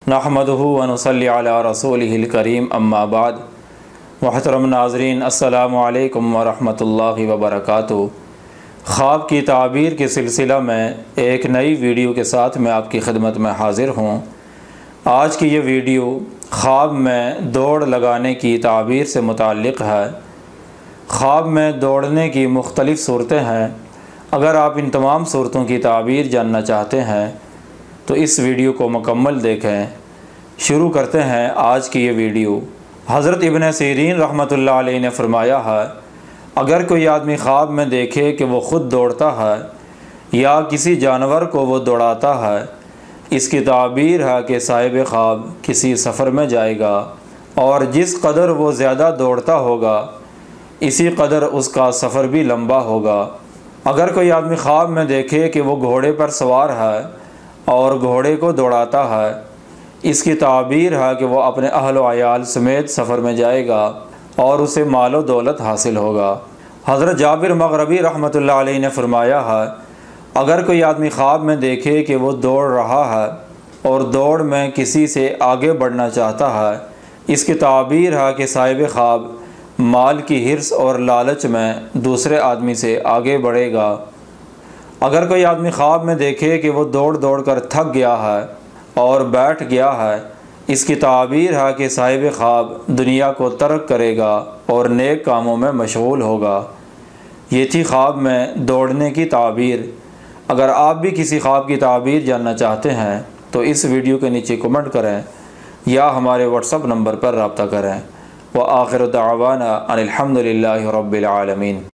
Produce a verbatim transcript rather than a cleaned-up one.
नहमदुहु व नुसल्ली अला रसूलिहिल करीम अम्मा बाद। मुहतरम नाज़रीन, अस्सलामु अलैकुम व रहमतुल्लाहि व बरकातुहू। ख्वाब की ताबीर के सिलसिला में एक नई वीडियो के साथ मैं आपकी खिदमत में हाज़िर हूँ। आज की ये वीडियो ख्वाब में दौड़ लगाने की ताबीर से मुताल्लिक़ है। ख्वाब में दौड़ने की मुख्तलिफ़ सूरतें हैं। अगर आप इन तमाम सूरतों की ताबीर जानना चाहते हैं तो इस वीडियो को मुकम्मल देखें। शुरू करते हैं आज की ये वीडियो। हज़रत इब्न सीरीन रहमतुल्लाह अलैह ने फ़रमाया है, अगर कोई आदमी ख्वाब में देखे कि वो ख़ुद दौड़ता है या किसी जानवर को वो दौड़ाता है, इसकी ताबीर है कि साहिब ख्वाब किसी सफ़र में जाएगा और जिस कदर वो ज़्यादा दौड़ता होगा इसी कदर उसका सफ़र भी लंबा होगा। अगर कोई आदमी ख्वाब में देखे कि वो घोड़े पर सवार है और घोड़े को दौड़ाता है, इसकी ताबीर है कि वो अपने अहल व अयाल समेत सफ़र में जाएगा और उसे मालो दौलत हासिल होगा। हज़रत जाबिर मग़रबी रहमतुल्लाह अलैह ने फ़रमाया है, अगर कोई आदमी ख्वाब में देखे कि वो दौड़ रहा है और दौड़ में किसी से आगे बढ़ना चाहता है, इसकी ताबीर है कि साहिब ख्वाब माल की हिर्स और लालच में दूसरे आदमी से आगे बढ़ेगा। अगर कोई आदमी ख्वाब में देखे कि वो दौड़ दौड़ कर थक गया है और बैठ गया है, इसकी ताबीर है कि साहिब ख्वाब दुनिया को तर्क करेगा और नेक कामों में मशगूल होगा। ये थी ख्वाब में दौड़ने की ताबीर। अगर आप भी किसी ख्वाब की ताबीर जानना चाहते हैं तो इस वीडियो के नीचे कमेंट करें या हमारे व्हाट्सअप नंबर पर रब्ता करें। व आखिर दावाना अनिल हम्दुलिल्लाहि रब्बिल आलमीन।